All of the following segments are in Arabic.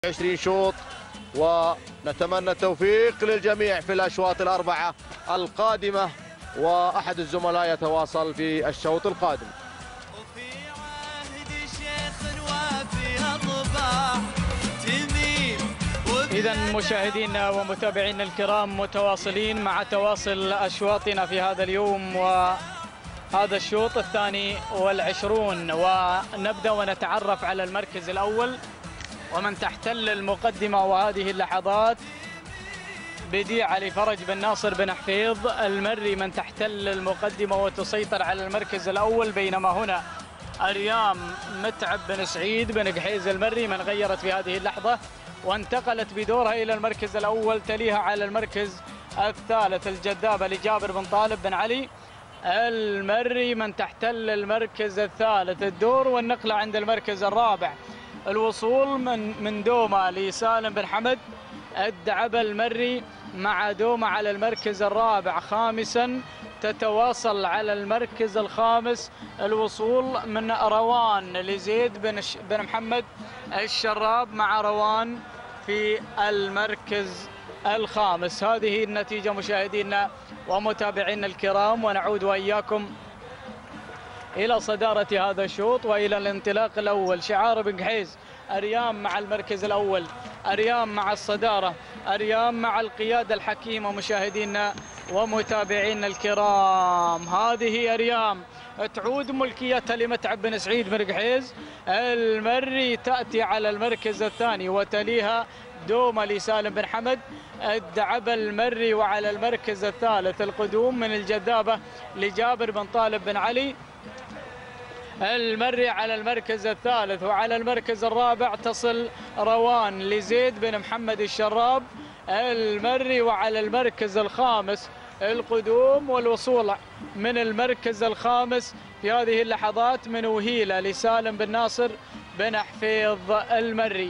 20 شوط، ونتمنى التوفيق للجميع في الأشواط الأربعة القادمة، وأحد الزملاء يتواصل في الشوط القادم. إذا مشاهدينا ومتابعينا الكرام، متواصلين مع تواصل أشواطنا في هذا اليوم وهذا الشوط 22، ونبدأ ونتعرف على المركز الأول ومن تحتل المقدمة. وهذه اللحظات بديع علي فرج بن ناصر بن حفيظ المري من تحتل المقدمة وتسيطر على المركز الأول، بينما هنا أريام متعب بن سعيد بن قحيز المري من غيرت في هذه اللحظة وانتقلت بدورها إلى المركز الأول. تليها على المركز الثالث الجذابة لجابر بن طالب بن علي المري من تحتل المركز الثالث. الدور والنقلة عند المركز الرابع، الوصول من دومة لسالم بن حمد الدعبة المري مع دومة على المركز الرابع. خامسا تتواصل على المركز الخامس الوصول من روان لزيد بن محمد الشراب مع روان في المركز الخامس. هذه النتيجة مشاهدينا ومتابعينا الكرام، ونعود وإياكم إلى صدارة هذا الشوط وإلى الانطلاق الأول. شعار بن قحيز، أريام مع المركز الأول، أريام مع الصدارة، أريام مع القيادة الحكيمة. مشاهدينا ومتابعينا الكرام، هذه أريام تعود ملكيتها لمتعب بن سعيد بن قحيز المري، تأتي على المركز الثاني، وتليها دومة لسالم بن حمد الدعبة المري، وعلى المركز الثالث القدوم من الجذابة لجابر بن طالب بن علي المري على المركز الثالث. وعلى المركز الرابع تصل روان لزيد بن محمد الشراب المري، وعلى المركز الخامس القدوم والوصول من المركز الخامس في هذه اللحظات من وهيلة لسالم بن ناصر بن حفيظ المري.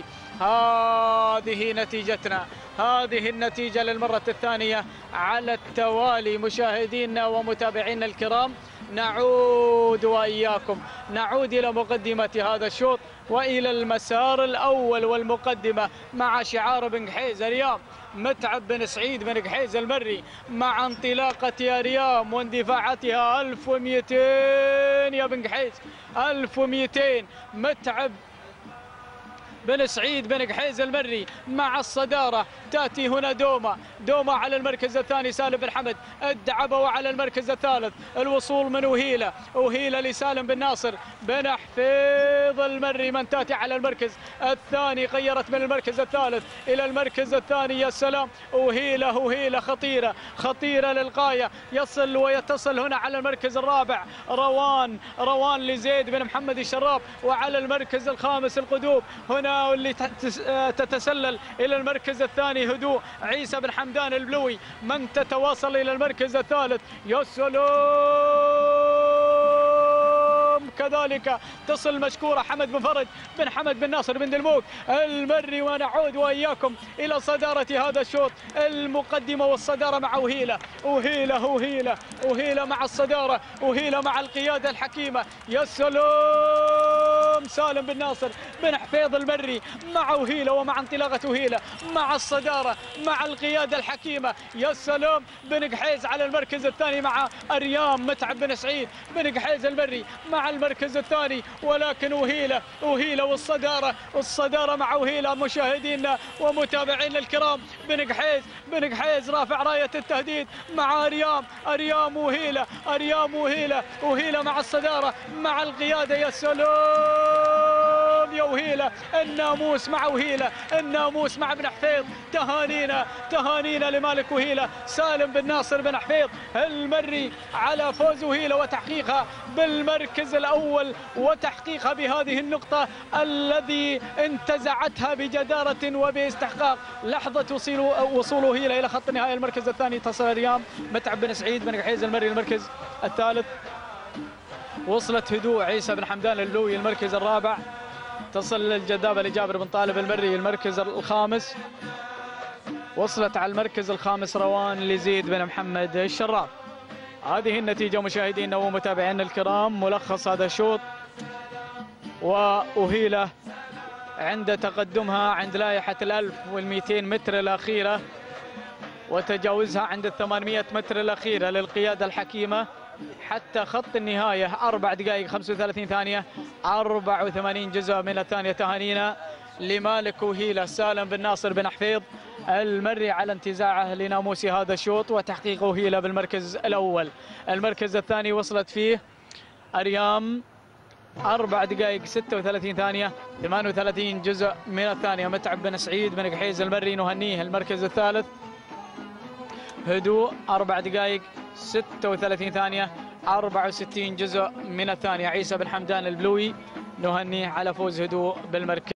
هذه نتيجتنا، هذه النتيجة للمرة الثانية على التوالي. مشاهدينا ومتابعينا الكرام، نعود وإياكم إلى مقدمة هذا الشوط وإلى المسار الأول والمقدمة مع شعار بن قحيز أريام متعب بن سعيد بن قحيز المري مع انطلاقة أريام واندفاعاتها 1200 يا بن قحيز، 1200 متعب بن سعيد بن قحيز المري مع الصدارة. تأتي هنا دومة على المركز الثاني سالم بن حمد الدعبة، وعلى المركز الثالث الوصول من وهيلة لسالم بن ناصر بن حفيظ المري من تأتي على المركز الثاني. غيرت من المركز الثالث إلى المركز الثاني. يا سلام، وهيلة خطيرة للغاية. يصل ويتصل هنا على المركز الرابع روان لزيد بن محمد الشراب، وعلى المركز الخامس القدوم هنا واللي تتسلل إلى المركز الثاني هدوء عيسى بن حمدان البلوي من تتواصل إلى المركز الثالث. يا سلام، كذلك تصل مشكورة حمد بن فرج بن حمد بن ناصر بن دلموك المري. ونعود وإياكم إلى صدارة هذا الشوط، المقدمة والصدارة مع وهيلة مع الصدارة، وهيلة مع القيادة الحكيمة. يا سلام، سالم بن ناصر بن حفيظ المري مع وهيلة ومع انطلاقة وهيلة مع الصدارة مع القيادة الحكيمة. يا سلام، بن قحيز على المركز الثاني مع أريام متعب بن سعيد بن قحيز المري مع المركز الثاني، ولكن وهيلة والصدارة مع وهيلة. مشاهدينا ومتابعينا الكرام، بن قحيز رافع راية التهديد مع أريام وهيلة مع الصدارة مع القيادة. يا سلام يا وهيلة، الناموس مع وهيلة، الناموس مع بن حفيظ. تهانينا لمالك وهيلة سالم بن ناصر بن حفيظ المري على فوز وهيلة وتحقيقها بالمركز الأول، وتحقيقها بهذه النقطة الذي انتزعتها بجدارة وباستحقاق. لحظة وصول وهيلة إلى خط النهاية المركز الثاني، تصل أريام متعب بن سعيد بن قحيز المري المركز الثالث. وصلت هدوء عيسى بن حمدان اللوي المركز الرابع. تصل الجذابة لجابر بن طالب المري المركز الخامس. وصلت على المركز الخامس روان لزيد بن محمد الشراب. هذه النتيجة مشاهدينا ومتابعينا الكرام، ملخص هذا الشوط. وأهيلة عند تقدمها عند لائحة 1200 متر الأخيرة وتجاوزها عند 800 متر الأخيرة للقيادة الحكيمة حتى خط النهاية. 4 دقائق 35 ثانية 84 جزء من الثانية. تهانينا لمالك وهيلة سالم بن ناصر بن حفيظ المري على انتزاعه لناموس هذا الشوط وتحقيقه هيلة بالمركز الأول. المركز الثاني وصلت فيه أريام 4 دقائق 36 ثانية 38 جزء من الثانية. متعب بن سعيد بن قحيز المري نهنيه. المركز الثالث هدوء 4 دقائق 36 ثانية 64 جزء من الثانية. عيسى بن حمدان البلوي نهنيه على فوز هدوء بالمركز.